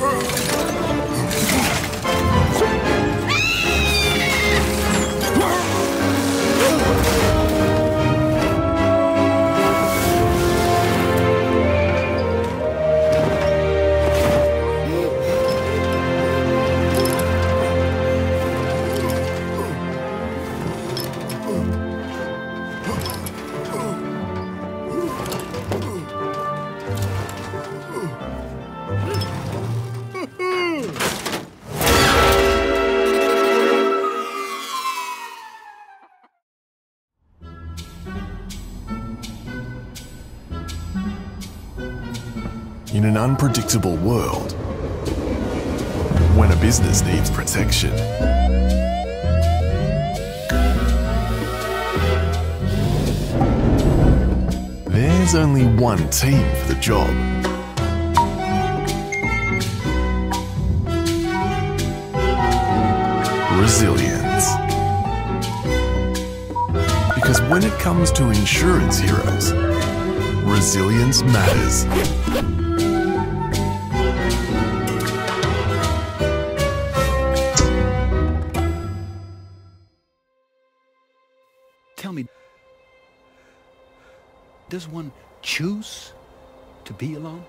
In an unpredictable world, when a business needs protection, there's only one team for the job. Resilience. Because when it comes to insurance heroes, resilience matters. Tell me, does one choose to be alone?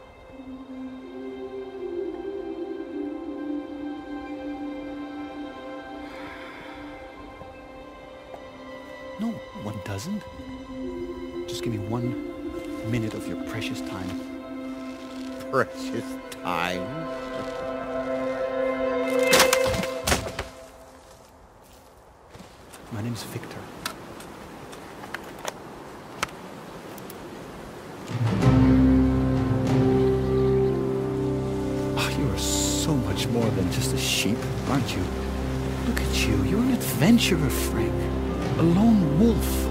No, one doesn't. Just give me 1 minute of your precious time. Precious time? My name's Victor. You are so much more than just a sheep, aren't you? Look at you. You're an adventurer, Frank. A lone wolf.